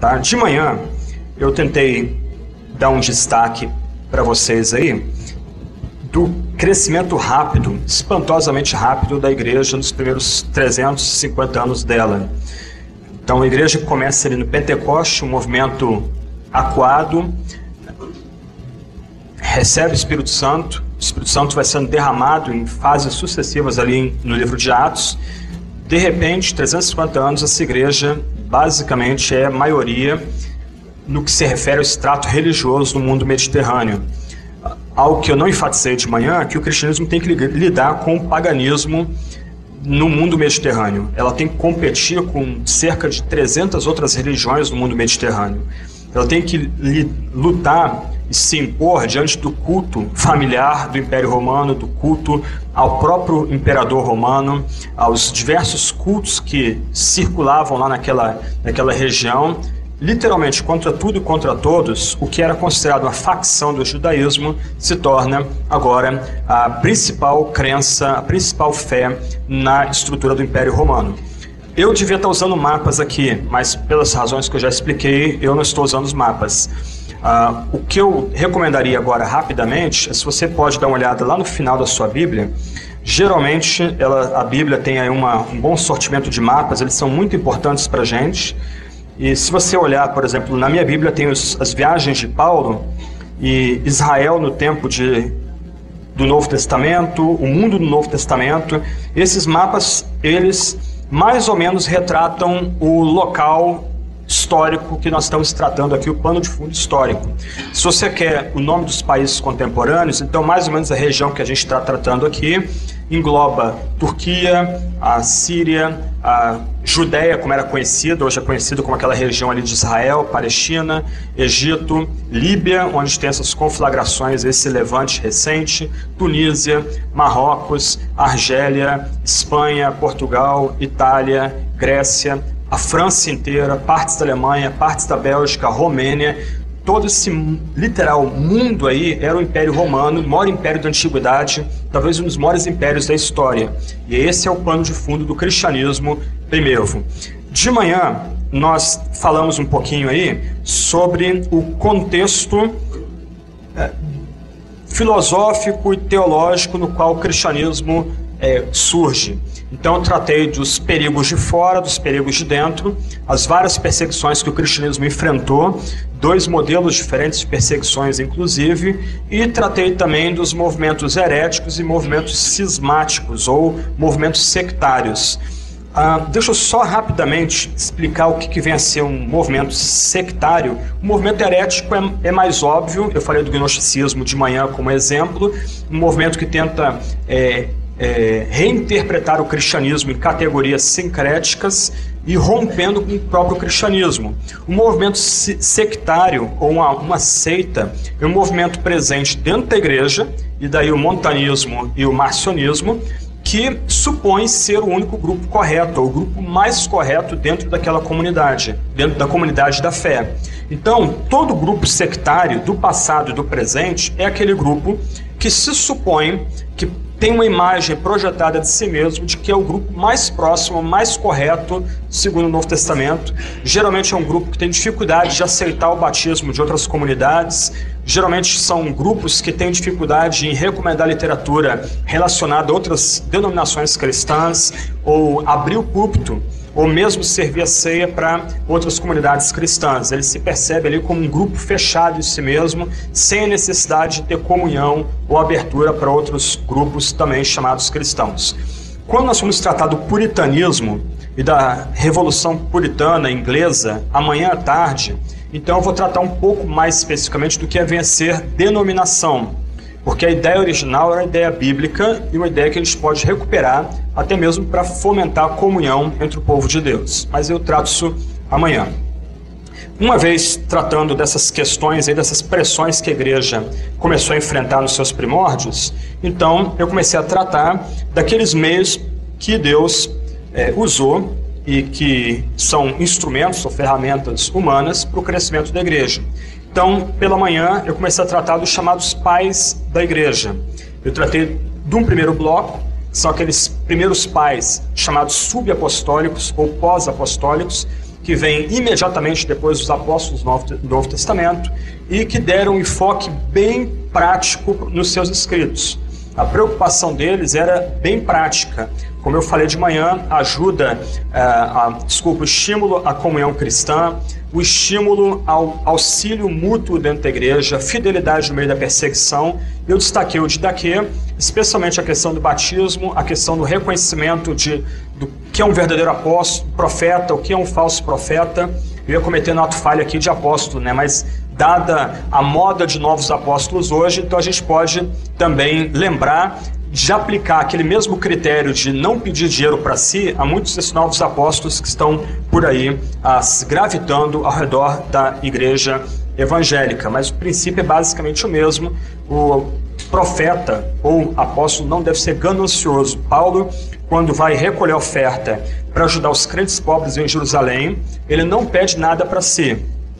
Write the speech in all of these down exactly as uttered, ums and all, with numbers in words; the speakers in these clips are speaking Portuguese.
Tá? De manhã, eu tentei dar um destaque para vocês aí do crescimento rápido, espantosamente rápido da igreja nos primeiros trezentos e cinquenta anos dela. Então a igreja começa ali no Pentecoste, um movimento acuado, recebe o Espírito Santo, o Espírito Santo vai sendo derramado em fases sucessivas ali no livro de Atos. De repente, trezentos e cinquenta anos, essa igreja basicamente é maioria no que se refere ao extrato religioso no mundo mediterrâneo. Algo que eu não enfatizei de manhã é que o cristianismo tem que lidar com o paganismo no mundo mediterrâneo. Ela tem que competir com cerca de trezentas outras religiões no mundo mediterrâneo. Ela tem que lutar e se impor diante do culto familiar do Império Romano, do culto ao próprio imperador romano, aos diversos cultos que circulavam lá naquela, naquela região. Literalmente, contra tudo e contra todos, o que era considerado uma facção do judaísmo se torna agora a principal crença, a principal fé na estrutura do Império Romano. Eu devia estar usando mapas aqui, mas pelas razões que eu já expliquei, eu não estou usando os mapas. Uh, o que eu recomendaria agora rapidamente é se você pode dar uma olhada lá no final da sua Bíblia. Geralmente ela, a Bíblia tem aí uma, um bom sortimento de mapas, eles são muito importantes para a gente. E se você olhar, por exemplo, na minha Bíblia tem os, as viagens de Paulo e Israel no tempo de, do Novo Testamento, o mundo do Novo Testamento. Esses mapas, eles mais ou menos retratam o local histórico que nós estamos tratando aqui, o pano de fundo histórico. Se você quer o nome dos países contemporâneos, então mais ou menos a região que a gente está tratando aqui engloba Turquia, a Síria, a Judéia, como era conhecida, hoje é conhecida como aquela região ali de Israel, Palestina, Egito, Líbia, onde tem essas conflagrações, esse levante recente, Tunísia, Marrocos, Argélia, Espanha, Portugal, Itália, Grécia, a França inteira, partes da Alemanha, partes da Bélgica, Romênia. Todo esse literal mundo aí era o Império Romano, o maior império da antiguidade, talvez um dos maiores impérios da história. E esse é o pano de fundo do cristianismo primitivo. De manhã, nós falamos um pouquinho aí sobre o contexto é, filosófico e teológico no qual o cristianismo é, surge. Então eu tratei dos perigos de fora, dos perigos de dentro, as várias perseguições que o cristianismo enfrentou, dois modelos diferentes de perseguições inclusive, e tratei também dos movimentos heréticos e movimentos cismáticos ou movimentos sectários. Ah, deixa eu só rapidamente explicar o que, que vem a ser um movimento sectário. O movimento herético é, é mais óbvio, eu falei do gnosticismo de manhã como exemplo, um movimento que tenta é, É, reinterpretar o cristianismo em categorias sincréticas e rompendo com o próprio cristianismo. O movimento sectário, ou uma, uma seita, é um movimento presente dentro da igreja, e daí o montanismo e o marcionismo, que supõe ser o único grupo correto, ou o grupo mais correto dentro daquela comunidade, dentro da comunidade da fé. Então, todo grupo sectário do passado e do presente é aquele grupo que se supõe que tem uma imagem projetada de si mesmo de que é o grupo mais próximo, mais correto, segundo o Novo Testamento. Geralmente é um grupo que tem dificuldade de aceitar o batismo de outras comunidades. Geralmente são grupos que têm dificuldade em recomendar literatura relacionada a outras denominações cristãs, ou abrir o púlpito, ou mesmo servir a ceia para outras comunidades cristãs. Ele se percebe ali como um grupo fechado em si mesmo, sem a necessidade de ter comunhão ou abertura para outros grupos também chamados cristãos. Quando nós vamos tratar do puritanismo e da Revolução Puritana inglesa, amanhã à tarde, então eu vou tratar um pouco mais especificamente do que vem a ser denominação, porque a ideia original era a ideia bíblica e uma ideia que a gente pode recuperar até mesmo para fomentar a comunhão entre o povo de Deus. Mas eu trato isso amanhã. Uma vez tratando dessas questões, aí, dessas pressões que a igreja começou a enfrentar nos seus primórdios, então eu comecei a tratar daqueles meios que Deus é, usou e que são instrumentos ou ferramentas humanas para o crescimento da igreja. Então, pela manhã, eu comecei a tratar dos chamados pais da igreja. Eu tratei de um primeiro bloco, são aqueles primeiros pais chamados subapostólicos ou pós-apostólicos, que que vem imediatamente depois dos apóstolos do Novo Testamento e que deram um enfoque bem prático nos seus escritos. A preocupação deles era bem prática. Como eu falei de manhã, ajuda, é, a, desculpa, o estímulo à comunhão cristã, o estímulo ao auxílio mútuo dentro da igreja, fidelidade no meio da perseguição. Eu destaquei o didaquê, especialmente a questão do batismo, a questão do reconhecimento de, do que é um verdadeiro apóstolo, profeta, o que é um falso profeta. Eu ia cometer um ato falha aqui de apóstolo, né? Mas dada a moda de novos apóstolos hoje, então a gente pode também lembrar de aplicar aquele mesmo critério de não pedir dinheiro para si a muitos desses novos apóstolos que estão por aí as, gravitando ao redor da igreja evangélica. Mas o princípio é basicamente o mesmo. O profeta ou apóstolo não deve ser ganancioso. Paulo, quando vai recolher oferta para ajudar os crentes pobres em Jerusalém, ele não pede nada para si.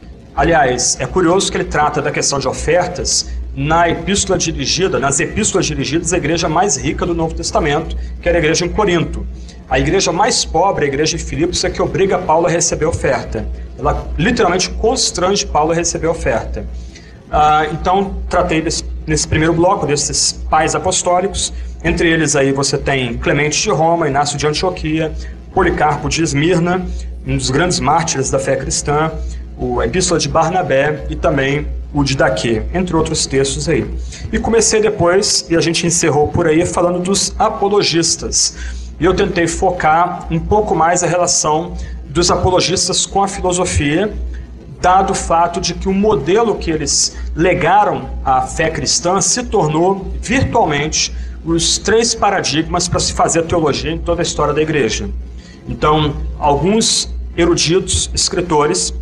Aliás, é curioso que ele trata da questão de ofertas na epístola dirigida, nas epístolas dirigidas à igreja mais rica do Novo Testamento, que era a igreja em Corinto. A igreja mais pobre, a igreja de Filipos, é que obriga Paulo a receber oferta. Ela literalmente constrange Paulo a receber oferta. Ah, então, tratei desse, nesse primeiro bloco desses pais apostólicos. Entre eles aí você tem Clemente de Roma, Inácio de Antioquia, Policarpo de Esmirna, um dos grandes mártires da fé cristã, a Epístola de Barnabé e também o didaquê, entre outros textos aí. E comecei depois, e a gente encerrou por aí, falando dos apologistas. E eu tentei focar um pouco mais a relação dos apologistas com a filosofia, dado o fato de que o modelo que eles legaram à fé cristã se tornou virtualmente os três paradigmas para se fazer teologia em toda a história da igreja. Então, alguns eruditos, escritores,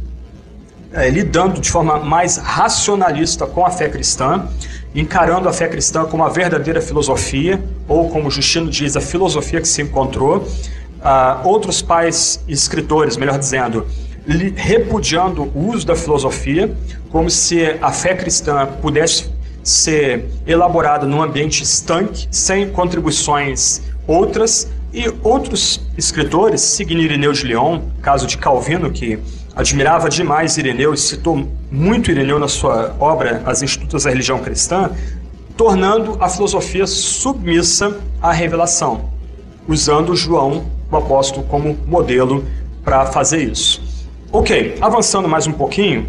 É, lidando de forma mais racionalista com a fé cristã, encarando a fé cristã como a verdadeira filosofia, ou como Justino diz, a filosofia que se encontrou. Ah, outros pais escritores, melhor dizendo, li, repudiando o uso da filosofia, como se a fé cristã pudesse ser elaborada num ambiente estanque, sem contribuições outras. E outros escritores, seguindo Irineu de Lyon, caso de Calvino, que admirava demais Irineu e citou muito Irineu na sua obra As Institutos da Religião Cristã, tornando a filosofia submissa à revelação, usando João, o apóstolo, como modelo para fazer isso. Ok, avançando mais um pouquinho,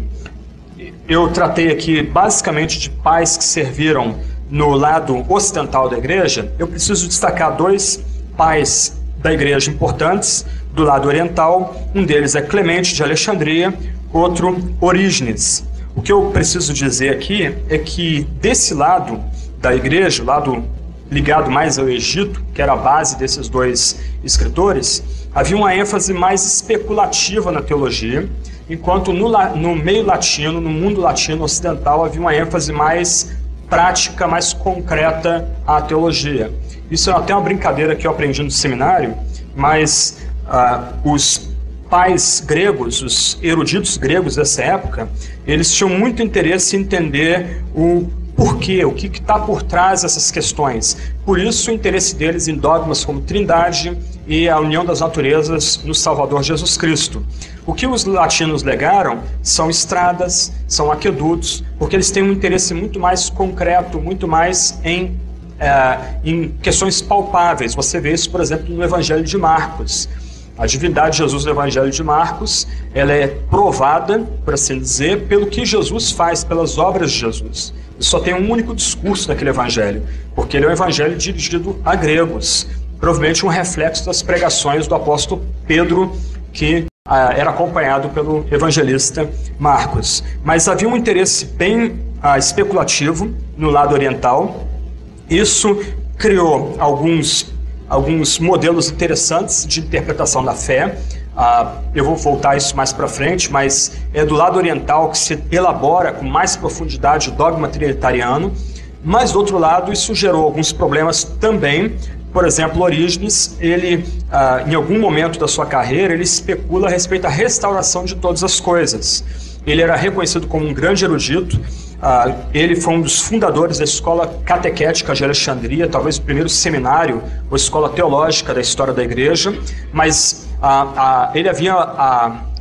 eu tratei aqui basicamente de pais que serviram no lado ocidental da igreja. Eu preciso destacar dois pais da igreja importantes do lado oriental. Um deles é Clemente de Alexandria, outro Orígenes. O que eu preciso dizer aqui é que desse lado da igreja, o lado ligado mais ao Egito, que era a base desses dois escritores, havia uma ênfase mais especulativa na teologia, enquanto no, no meio latino, no mundo latino ocidental, havia uma ênfase mais prática, mais concreta à teologia. Isso é até uma brincadeira que eu aprendi no seminário, mas uh, os pais gregos, os eruditos gregos dessa época, eles tinham muito interesse em entender o porquê, o que está por trás dessas questões. Por isso o interesse deles em dogmas como Trindade e a união das naturezas no Salvador Jesus Cristo. O que os latinos legaram são estradas, são aquedutos, porque eles têm um interesse muito mais concreto, muito mais em É, em questões palpáveis. Você vê isso, por exemplo, no Evangelho de Marcos. A divindade de Jesus no Evangelho de Marcos, ela é provada, por assim dizer, pelo que Jesus faz, pelas obras de Jesus. E só tem um único discurso naquele Evangelho, porque ele é um Evangelho dirigido a gregos, provavelmente um reflexo das pregações do apóstolo Pedro, que ah, era acompanhado pelo evangelista Marcos. Mas havia um interesse bem ah, especulativo no lado oriental. Isso criou alguns, alguns modelos interessantes de interpretação da fé. Ah, eu vou voltar a isso mais para frente, mas é do lado oriental que se elabora com mais profundidade o dogma trinitariano. Mas, do outro lado, isso gerou alguns problemas também. Por exemplo, Orígenes, ele, ah, em algum momento da sua carreira, ele especula a respeito da restauração de todas as coisas. Ele era reconhecido como um grande erudito. Uh, ele foi um dos fundadores da escola catequética de Alexandria, talvez o primeiro seminário ou escola teológica da história da igreja, mas uh, uh, ele havia uh,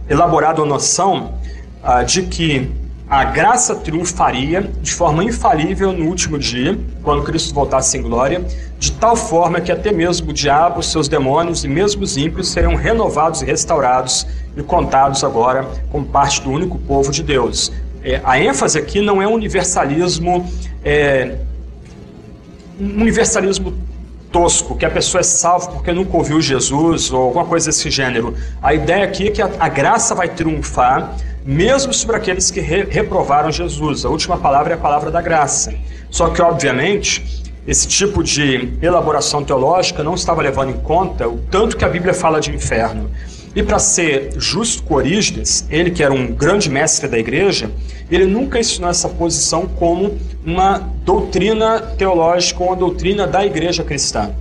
elaborado a noção uh, de que a graça triunfaria de forma infalível no último dia, quando Cristo voltasse em glória, de tal forma que até mesmo o diabo, seus demônios e mesmo os ímpios seriam renovados e restaurados e contados agora como parte do único povo de Deus. É, a ênfase aqui não é um universalismo, é, um universalismo tosco, que a pessoa é salva porque nunca ouviu Jesus ou alguma coisa desse gênero. A ideia aqui é que a, a graça vai triunfar mesmo sobre aqueles que re, reprovaram Jesus. A última palavra é a palavra da graça. Só que, obviamente, esse tipo de elaboração teológica não estava levando em conta o tanto que a Bíblia fala de inferno. E para ser justo com Orígenes, ele que era um grande mestre da igreja, ele nunca ensinou essa posição como uma doutrina teológica ou uma doutrina da igreja cristã.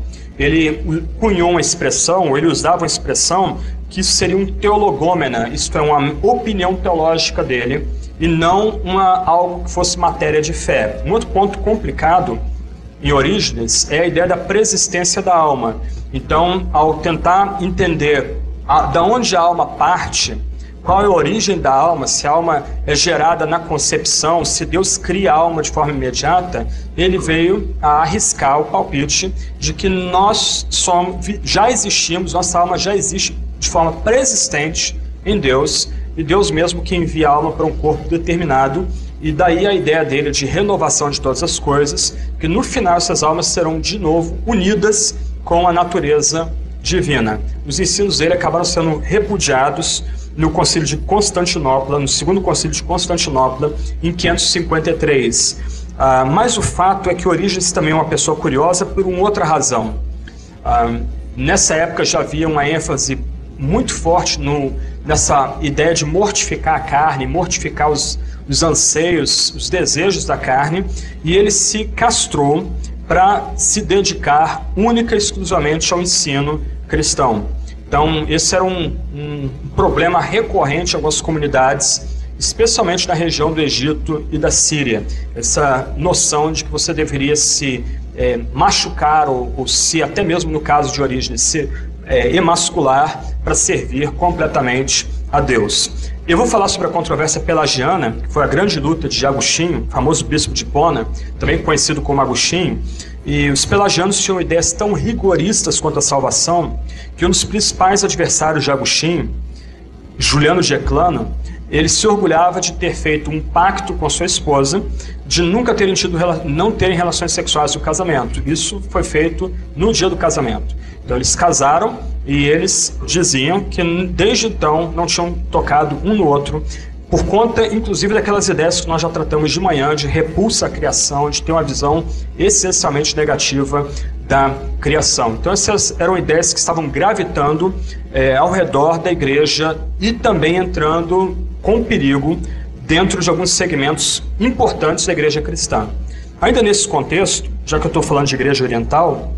Ele cunhou uma expressão, ele usava uma expressão que isso seria um teologômena, isto é, uma opinião teológica dele, e não uma, algo que fosse matéria de fé. Um outro ponto complicado em Orígenes é a ideia da preexistência da alma. Então, ao tentar entender a, da onde a alma parte, qual é a origem da alma, se a alma é gerada na concepção, se Deus cria a alma de forma imediata, ele veio a arriscar o palpite de que nós somos, já existimos, nossa alma já existe de forma preexistente em Deus, e Deus mesmo que envia a alma para um corpo determinado, e daí a ideia dele de renovação de todas as coisas, que no final essas almas serão de novo unidas com a natureza divina. Os ensinos dele acabaram sendo repudiados no concílio de Constantinopla, no segundo concílio de Constantinopla, em quinhentos e cinquenta e três. Ah, mas o fato é que Orígenes também é uma pessoa curiosa por uma outra razão. Ah, nessa época já havia uma ênfase muito forte no, nessa ideia de mortificar a carne, mortificar os, os anseios, os desejos da carne, e ele se castrou para se dedicar única e exclusivamente ao ensino cristão. Então, esse era um, um problema recorrente em algumas comunidades, especialmente na região do Egito e da Síria. Essa noção de que você deveria se é, machucar, ou, ou se, até mesmo no caso de Orígenes, se é, emascular para servir completamente a Deus. Eu vou falar sobre a controvérsia pelagiana, que foi a grande luta de Agostinho, famoso bispo de Hipona, também conhecido como Agostinho. E os pelagianos tinham ideias tão rigoristas quanto a salvação que um dos principais adversários de Agostinho, Juliano de Eclano, ele se orgulhava de ter feito um pacto com sua esposa de nunca terem tido, não terem relações sexuais no casamento. Isso foi feito no dia do casamento. Então eles casaram e eles diziam que desde então não tinham tocado um no outro, por conta, inclusive, daquelas ideias que nós já tratamos de manhã, de repulsa à criação, de ter uma visão essencialmente negativa da criação. Então, essas eram ideias que estavam gravitando é, ao redor da igreja e também entrando com perigo dentro de alguns segmentos importantes da igreja cristã. Ainda nesse contexto, já que eu estou falando de igreja oriental,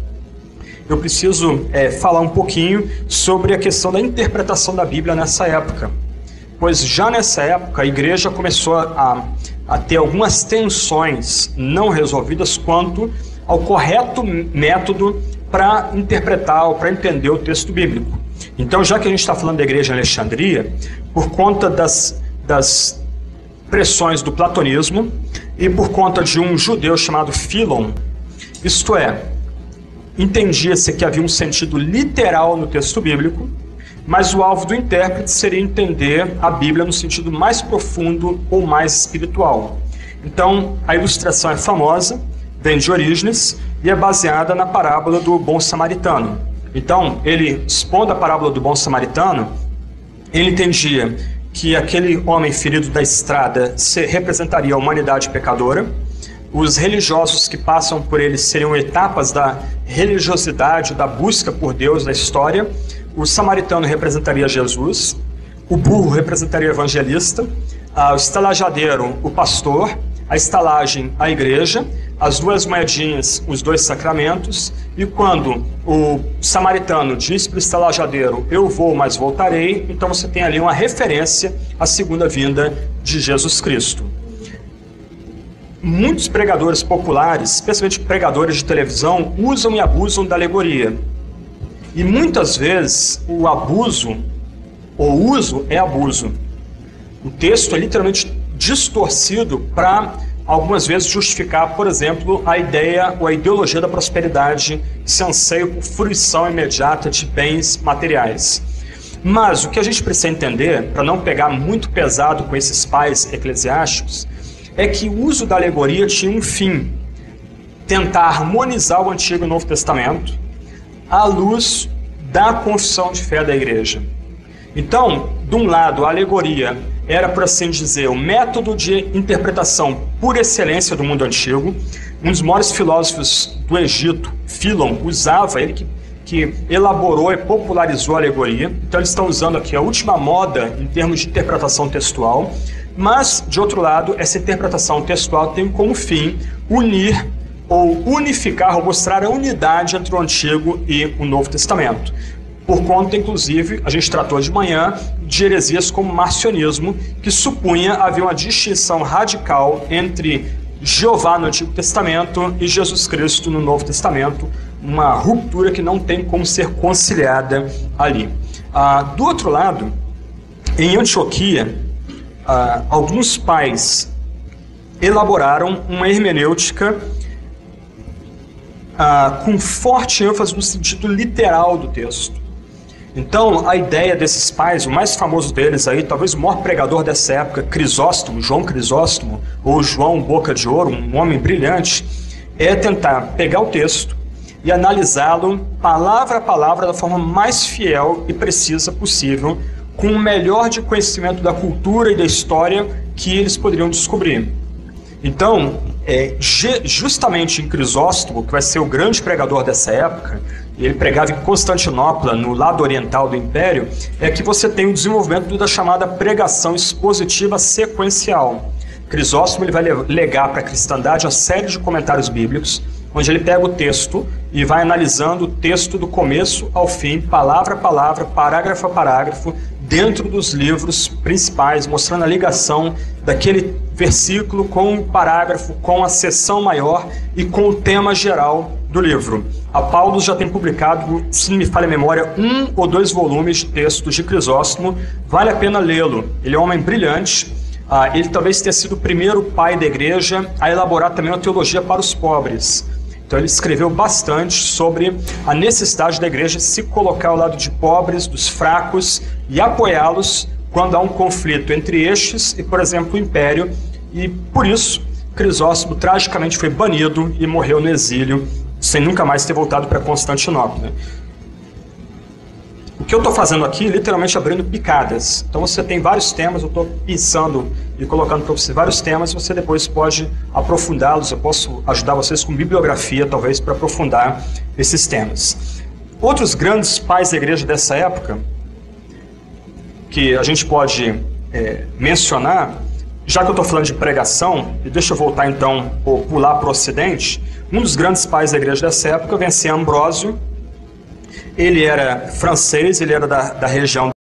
eu preciso é, falar um pouquinho sobre a questão da interpretação da Bíblia nessa época. Pois já nessa época a igreja começou a, a ter algumas tensões não resolvidas quanto ao correto método para interpretar ou para entender o texto bíblico. Então, já que a gente está falando da igreja em Alexandria, por conta das, das pressões do platonismo e por conta de um judeu chamado Filon, isto é, entendia-se que havia um sentido literal no texto bíblico, mas o alvo do intérprete seria entender a Bíblia no sentido mais profundo ou mais espiritual. Então, a ilustração é famosa, vem de Orígenes e é baseada na parábola do bom samaritano. Então, ele, expondo a parábola do bom samaritano, ele entendia que aquele homem ferido da estrada se representaria a humanidade pecadora, os religiosos que passam por ele seriam etapas da religiosidade, da busca por Deus na história. O samaritano representaria Jesus, o burro representaria o evangelista, o estalajadeiro, o pastor, a estalagem, a igreja, as duas moedinhas, os dois sacramentos, e quando o samaritano diz para o estalajadeiro, eu vou, mas voltarei, então você tem ali uma referência à segunda vinda de Jesus Cristo. Muitos pregadores populares, especialmente pregadores de televisão, usam e abusam da alegoria. E muitas vezes o abuso O uso é abuso. O texto é literalmente distorcido para, algumas vezes, justificar, por exemplo, a ideia ou a ideologia da prosperidade, esse anseio por fruição imediata de bens materiais. Mas o que a gente precisa entender, para não pegar muito pesado com esses pais eclesiásticos, é que o uso da alegoria tinha um fim: tentar harmonizar o Antigo e o Novo Testamento à luz da confissão de fé da igreja. Então, de um lado, a alegoria era, por assim dizer, o método de interpretação por excelência do mundo antigo. Um dos maiores filósofos do Egito, Filon, usava, ele que, que elaborou e popularizou a alegoria. Então eles estão usando aqui a última moda em termos de interpretação textual. Mas, de outro lado, essa interpretação textual tem como fim unir ou unificar, ou mostrar a unidade entre o Antigo e o Novo Testamento. Por conta, inclusive, a gente tratou de manhã de heresias como o marcionismo, que supunha haver uma distinção radical entre Jeová no Antigo Testamento e Jesus Cristo no Novo Testamento, uma ruptura que não tem como ser conciliada ali. Ah, do outro lado, em Antioquia, ah, alguns pais elaboraram uma hermenêutica ah, com forte ênfase no sentido literal do texto. Então, a ideia desses pais, o mais famoso deles aí, talvez o maior pregador dessa época, Crisóstomo, João Crisóstomo, ou João Boca de Ouro, um homem brilhante, é tentar pegar o texto e analisá-lo palavra a palavra da forma mais fiel e precisa possível, com o melhor de conhecimento da cultura e da história que eles poderiam descobrir. Então, é, justamente em Crisóstomo, que vai ser o grande pregador dessa época, ele pregava em Constantinopla, no lado oriental do Império, é que você tem o desenvolvimento da chamada pregação expositiva sequencial. Crisóstomo ele vai legar para a cristandade uma série de comentários bíblicos, onde ele pega o texto e vai analisando o texto do começo ao fim, palavra a palavra, parágrafo a parágrafo, dentro dos livros principais, mostrando a ligação daquele versículo com o parágrafo, com a seção maior e com o tema geral do livro. A Paulus já tem publicado, se não me falha a memória, um ou dois volumes de textos de Crisóstomo. Vale a pena lê-lo. Ele é um homem brilhante. Ah, ele talvez tenha sido o primeiro pai da igreja a elaborar também uma teologia para os pobres. Então ele escreveu bastante sobre a necessidade da igreja se colocar ao lado de pobres, dos fracos, e apoiá-los quando há um conflito entre estes e, por exemplo, o Império. E por isso, Crisóstomo tragicamente foi banido e morreu no exílio, sem nunca mais ter voltado para Constantinopla. O que eu estou fazendo aqui, literalmente abrindo picadas. Então você tem vários temas, eu estou pensando e colocando para você vários temas, você depois pode aprofundá-los, eu posso ajudar vocês com bibliografia, talvez, para aprofundar esses temas. Outros grandes pais da igreja dessa época, que a gente pode é, mencionar, já que eu estou falando de pregação, e deixa eu voltar então, ou pular para o Ocidente, um dos grandes pais da igreja dessa época vem a ser Ambrósio. Ele era francês, ele era da, da região